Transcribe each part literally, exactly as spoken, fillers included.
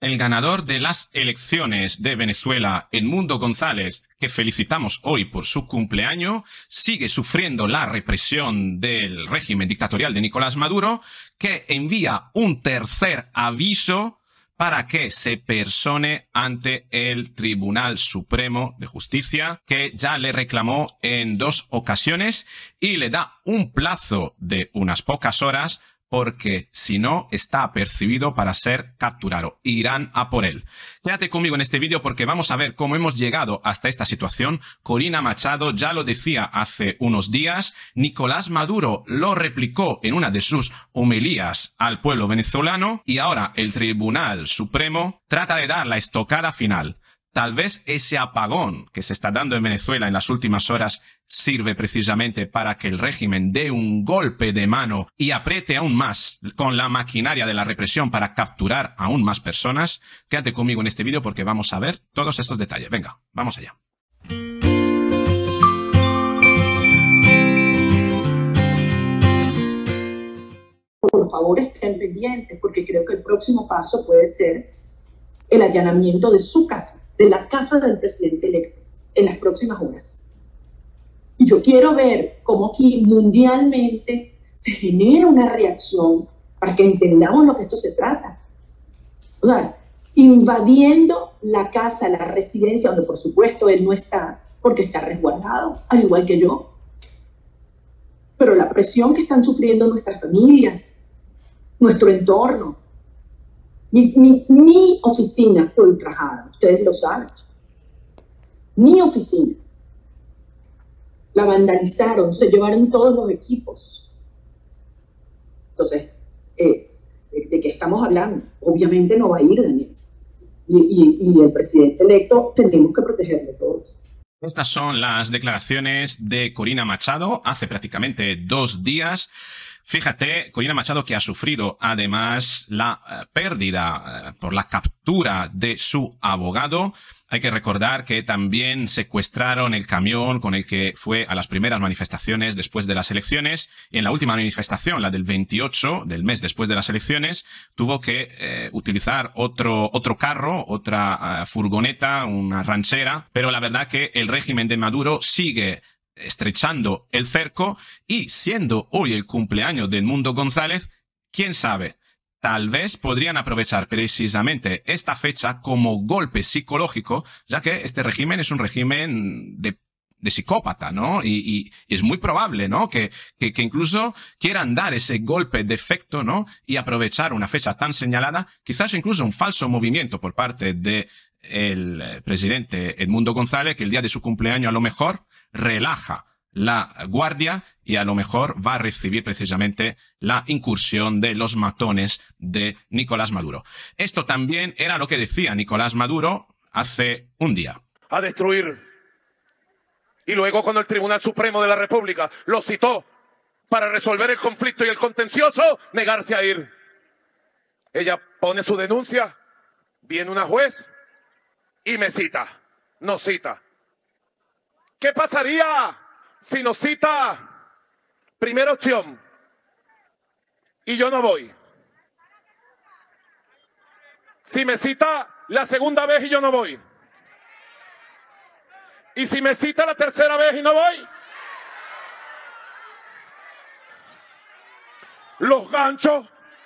El ganador de las elecciones de Venezuela, Edmundo González, que felicitamos hoy por su cumpleaños, sigue sufriendo la represión del régimen dictatorial de Nicolás Maduro, que envía un tercer aviso para que se persone ante el Tribunal Supremo de Justicia, que ya le reclamó en dos ocasiones y le da un plazo de unas pocas horas, porque si no, está apercibido para ser capturado. Irán a por él. Quédate conmigo en este vídeo porque vamos a ver cómo hemos llegado hasta esta situación. Corina Machado ya lo decía hace unos días. Nicolás Maduro lo replicó en una de sus homilías al pueblo venezolano. Y ahora el Tribunal Supremo trata de dar la estocada final. Tal vez ese apagón que se está dando en Venezuela en las últimas horas sirve precisamente para que el régimen dé un golpe de mano y apriete aún más con la maquinaria de la represión para capturar aún más personas. Quédate conmigo en este vídeo porque vamos a ver todos estos detalles. Venga, vamos allá. Por favor, estén pendientes porque creo que el próximo paso puede ser el allanamiento de su casa, de la casa del presidente electo, en las próximas horas. Y yo quiero ver cómo aquí mundialmente se genera una reacción para que entendamos lo que esto se trata. O sea, invadiendo la casa, la residencia, donde por supuesto él no está, porque está resguardado, al igual que yo. Pero la presión que están sufriendo nuestras familias, nuestro entorno, Mi, mi, mi oficina fue ultrajada, ustedes lo saben. Mi oficina. La vandalizaron, se llevaron todos los equipos. Entonces, eh, de, ¿de qué estamos hablando? Obviamente no va a ir, Daniel. Y, y, y el presidente electo tenemos que protegerlo todos. Estas son las declaraciones de Corina Machado hace prácticamente dos días. Fíjate, Corina Machado, que ha sufrido además la uh, pérdida uh, por la captura de su abogado. Hay que recordar que también secuestraron el camión con el que fue a las primeras manifestaciones después de las elecciones. Y en la última manifestación, la del veintiocho del mes después de las elecciones, tuvo que eh, utilizar otro, otro carro, otra uh, furgoneta, una ranchera. Pero la verdad que el régimen de Maduro sigue estrechando el cerco y siendo hoy el cumpleaños de Edmundo González, quién sabe, tal vez podrían aprovechar precisamente esta fecha como golpe psicológico, ya que este régimen es un régimen de, de psicópata, ¿no? Y, y, y es muy probable, ¿no? Que, que, que incluso quieran dar ese golpe de efecto, ¿no? Y aprovechar una fecha tan señalada, quizás incluso un falso movimiento por parte de el presidente Edmundo González, que el día de su cumpleaños a lo mejor relaja la guardia y a lo mejor va a recibir precisamente la incursión de los matones de Nicolás Maduro. Esto también era lo que decía Nicolás Maduro hace un día. A destruir. Y luego cuando el Tribunal Supremo de la República lo citó para resolver el conflicto y el contencioso, negarse a ir. Ella pone su denuncia, viene una juez y me cita, nos cita. ¿Qué pasaría si nos cita primera opción y yo no voy? Si me cita la segunda vez y yo no voy. Y si me cita la tercera vez y no voy. Los ganchos.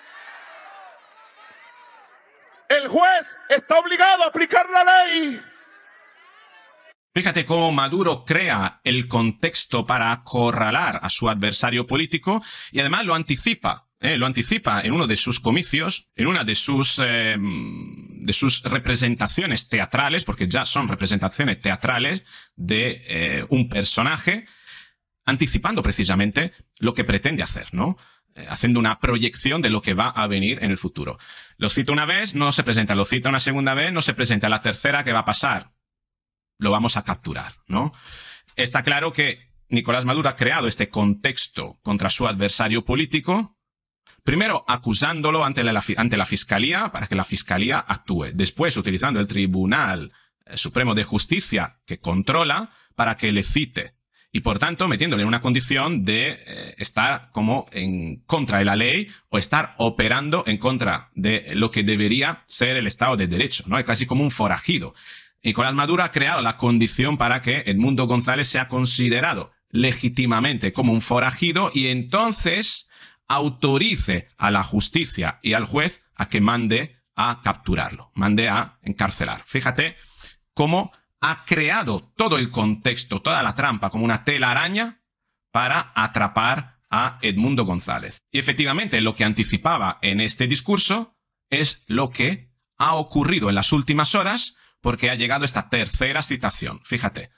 El juez está obligado a aplicar la ley. Fíjate cómo Maduro crea el contexto para acorralar a su adversario político y además lo anticipa. Eh, lo anticipa en uno de sus comicios, en una de sus, eh, de sus representaciones teatrales, porque ya son representaciones teatrales de eh, un personaje, anticipando precisamente lo que pretende hacer, ¿no? Haciendo una proyección de lo que va a venir en el futuro. Lo cita una vez, no se presenta. Lo cita una segunda vez, no se presenta. La tercera, ¿qué va a pasar? Lo vamos a capturar, ¿no? Está claro que Nicolás Maduro ha creado este contexto contra su adversario político, primero acusándolo ante la, ante la Fiscalía para que la Fiscalía actúe. Después, utilizando el Tribunal Supremo de Justicia que controla para que le cite. y por tanto metiéndole en una condición de eh, estar como en contra de la ley o estar operando en contra de lo que debería ser el Estado de Derecho, ¿no? Es casi como un forajido. Nicolás Maduro ha creado la condición para que Edmundo González sea considerado legítimamente como un forajido y entonces autorice a la justicia y al juez a que mande a capturarlo, mande a encarcelar. Fíjate cómo ha creado todo el contexto, toda la trampa, como una telaraña para atrapar a Edmundo González. Y efectivamente lo que anticipaba en este discurso es lo que ha ocurrido en las últimas horas, porque ha llegado esta tercera citación. Fíjate.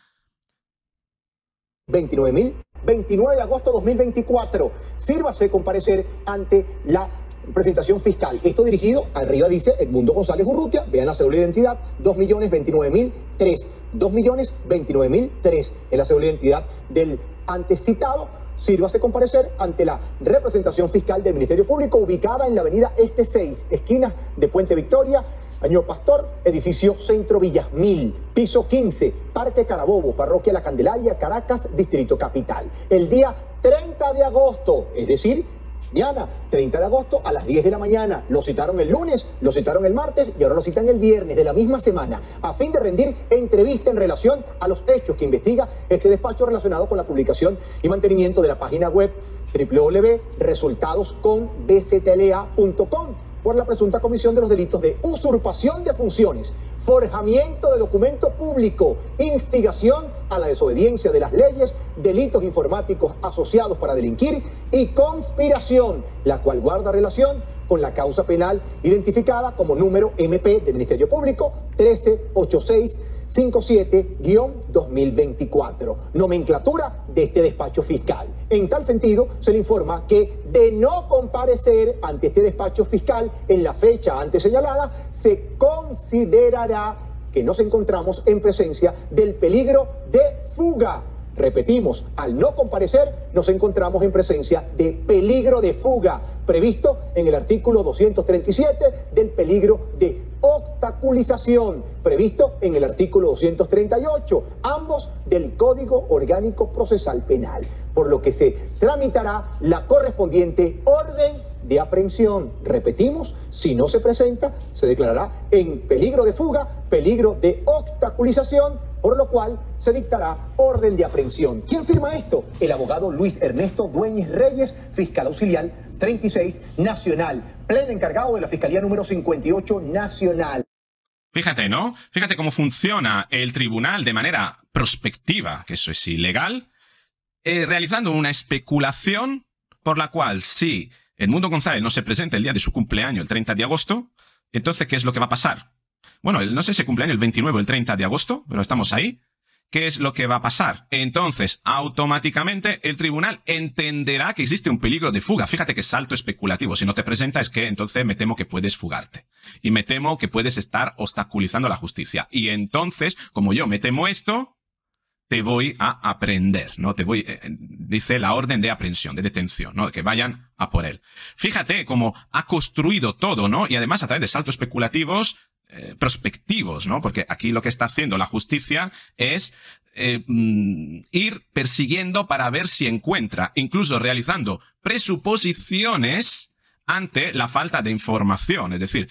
veintinueve mil, veintinueve de agosto de dos mil veinticuatro. Sírvase comparecer ante la presentación fiscal. Esto dirigido, arriba dice Edmundo González Urrutia, vean la cédula de identidad, dos millones veintinueve mil tres. dos millones veintinueve mil tres es la cédula de identidad del antes citado. Sírvase comparecer ante la representación fiscal del Ministerio Público ubicada en la avenida Este seis, esquina de Puente Victoria, Año Pastor, edificio Centro Villasmil, piso quince, Parque Carabobo, Parroquia La Candelaria, Caracas, Distrito Capital. El día treinta de agosto, es decir, mañana, treinta de agosto a las diez de la mañana. Lo citaron el lunes, lo citaron el martes y ahora lo citan el viernes de la misma semana, a fin de rendir entrevista en relación a los hechos que investiga este despacho relacionado con la publicación y mantenimiento de la página web doble u doble u doble u punto resultados con b c t l a punto com por la presunta comisión de los delitos de usurpación de funciones, forjamiento de documento público, instigación a la desobediencia de las leyes, delitos informáticos asociados para delinquir y conspiración, la cual guarda relación con la causa penal identificada como número M P del Ministerio Público trece ochenta y seis cincuenta y siete guión dos mil veinticuatro, nomenclatura de este despacho fiscal. En tal sentido, se le informa que de no comparecer ante este despacho fiscal en la fecha antes señalada, se considerará que nos encontramos en presencia del peligro de fuga. Repetimos, al no comparecer, nos encontramos en presencia de peligro de fuga, previsto en el artículo doscientos treinta y siete del peligro de obstaculización, previsto en el artículo doscientos treinta y ocho, ambos del Código Orgánico Procesal Penal, por lo que se tramitará la correspondiente orden de aprehensión. Repetimos, si no se presenta, se declarará en peligro de fuga, peligro de obstaculización, por lo cual se dictará orden de aprehensión. ¿Quién firma esto? El abogado Luis Ernesto Dueñez Reyes, fiscal auxiliar treinta y seis Nacional, pleno encargado de la Fiscalía número cincuenta y ocho Nacional. Fíjate, ¿no? Fíjate cómo funciona el tribunal de manera prospectiva, que eso es ilegal, eh, realizando una especulación por la cual si Edmundo González no se presenta el día de su cumpleaños, el treinta de agosto, entonces, ¿qué es lo que va a pasar? Bueno, no sé si cumpleaños el veintinueve o el treinta de agosto, pero estamos ahí. ¿Qué es lo que va a pasar? Entonces, automáticamente el tribunal entenderá que existe un peligro de fuga. Fíjate qué salto especulativo. Si no te presenta es que entonces me temo que puedes fugarte. Y me temo que puedes estar obstaculizando la justicia. Y entonces, como yo me temo esto, te voy a aprender, ¿no? Te voy, eh, dice la orden de aprehensión, de detención, ¿no? Que vayan a por él. Fíjate cómo ha construido todo, ¿no? Y además a través de saltos especulativos Eh, prospectivos, ¿no? Porque aquí lo que está haciendo la justicia es eh, mm, ir persiguiendo para ver si encuentra, incluso realizando presuposiciones ante la falta de información. Es decir,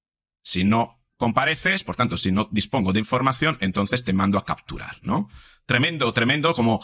si no compareces, por tanto, si no dispongo de información, entonces te mando a capturar, ¿no? Tremendo, tremendo, como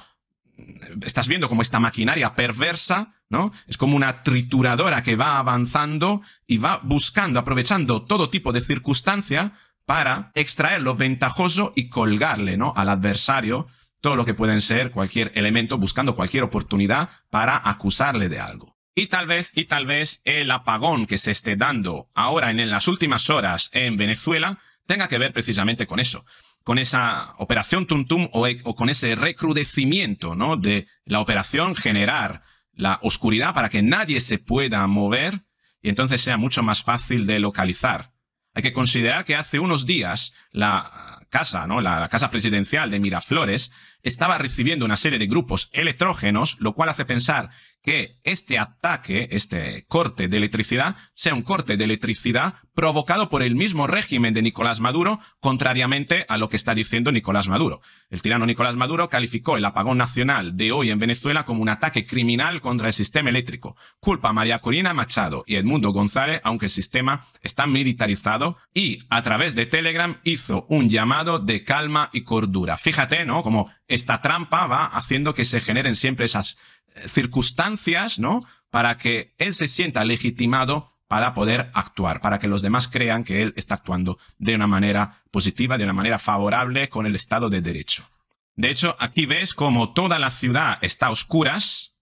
estás viendo como esta maquinaria perversa, ¿no? Es como una trituradora que va avanzando y va buscando, aprovechando todo tipo de circunstancia para extraer lo ventajoso y colgarle, ¿no? Al adversario todo lo que pueden ser cualquier elemento, buscando cualquier oportunidad para acusarle de algo. Y tal vez, y tal vez el apagón que se esté dando ahora en, en las últimas horas en Venezuela tenga que ver precisamente con eso, con esa operación Tum Tum o, o con ese recrudecimiento, ¿no? De la operación generar la oscuridad para que nadie se pueda mover y entonces sea mucho más fácil de localizar. Hay que considerar que hace unos días la casa, ¿no? la, la casa presidencial de Miraflores estaba recibiendo una serie de grupos electrógenos, lo cual hace pensar que este ataque, este corte de electricidad, sea un corte de electricidad provocado por el mismo régimen de Nicolás Maduro, contrariamente a lo que está diciendo Nicolás Maduro. El tirano Nicolás Maduro calificó el apagón nacional de hoy en Venezuela como un ataque criminal contra el sistema eléctrico. Culpa a María Corina Machado y Edmundo González, aunque el sistema está militarizado, y a través de Telegram hizo un llamado de calma y cordura. Fíjate, ¿no? Como esta trampa va haciendo que se generen siempre esas circunstancias, ¿no? Para que él se sienta legitimado para poder actuar, para que los demás crean que él está actuando de una manera positiva, de una manera favorable con el Estado de Derecho. De hecho, aquí ves como toda la ciudad está a oscuras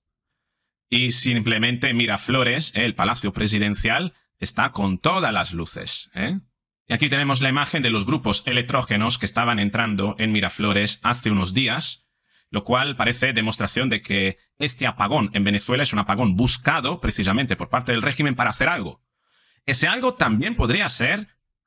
y simplemente Miraflores, el Palacio Presidencial, está con todas las luces, ¿eh? Y aquí tenemos la imagen de los grupos electrógenos que estaban entrando en Miraflores hace unos días, lo cual parece demostración de que este apagón en Venezuela es un apagón buscado precisamente por parte del régimen para hacer algo. Ese algo también podría ser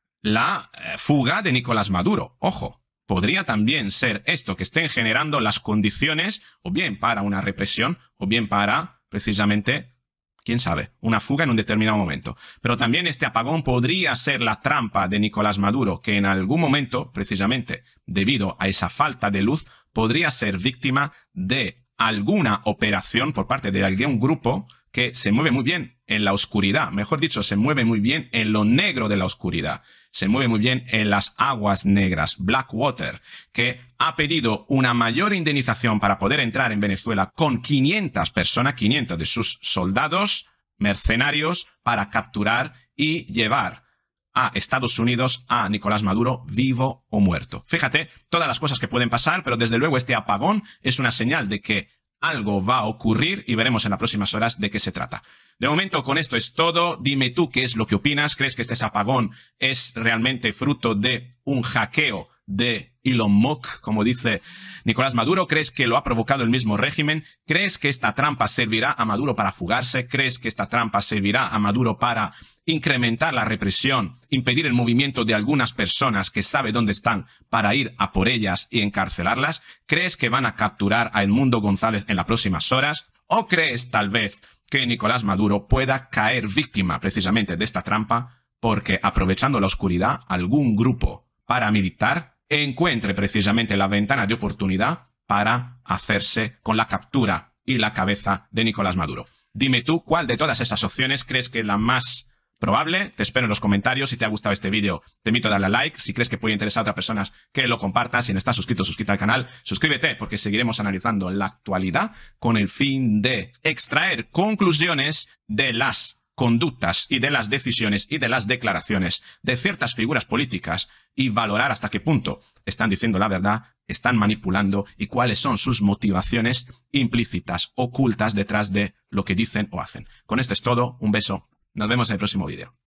la eh, fuga de Nicolás Maduro. Ojo, podría también ser esto, que estén generando las condiciones o bien para una represión o bien para precisamente, quién sabe, una fuga en un determinado momento. Pero también este apagón podría ser la trampa de Nicolás Maduro, que en algún momento, precisamente debido a esa falta de luz, podría ser víctima de alguna operación por parte de algún grupo que se mueve muy bien en la oscuridad, mejor dicho, se mueve muy bien en lo negro de la oscuridad, se mueve muy bien en las aguas negras, Blackwater, que ha pedido una mayor indemnización para poder entrar en Venezuela con quinientas personas, quinientos de sus soldados mercenarios, para capturar y llevar a Estados Unidos a Nicolás Maduro vivo o muerto. Fíjate, todas las cosas que pueden pasar, pero desde luego este apagón es una señal de que algo va a ocurrir y veremos en las próximas horas de qué se trata. De momento, con esto es todo. Dime tú qué es lo que opinas. ¿Crees que este apagón es realmente fruto de un hackeo de Elon Musk, como dice Nicolás Maduro? ¿Crees que lo ha provocado el mismo régimen? ¿Crees que esta trampa servirá a Maduro para fugarse? ¿Crees que esta trampa servirá a Maduro para incrementar la represión, impedir el movimiento de algunas personas que sabe dónde están para ir a por ellas y encarcelarlas? ¿Crees que van a capturar a Edmundo González en las próximas horas? ¿O crees tal vez que Nicolás Maduro pueda caer víctima precisamente de esta trampa porque, aprovechando la oscuridad, algún grupo paramilitar encuentre precisamente la ventana de oportunidad para hacerse con la captura y la cabeza de Nicolás Maduro? Dime tú cuál de todas esas opciones crees que es la más probable. Te espero en los comentarios. Si te ha gustado este vídeo, te invito a darle a like. Si crees que puede interesar a otras personas, que lo compartas. Si no estás suscrito, suscríbete al canal. Suscríbete, porque seguiremos analizando la actualidad con el fin de extraer conclusiones de las conductas y de las decisiones y de las declaraciones de ciertas figuras políticas y valorar hasta qué punto están diciendo la verdad, están manipulando y cuáles son sus motivaciones implícitas, ocultas detrás de lo que dicen o hacen. Con esto es todo. Un beso. Nos vemos en el próximo vídeo.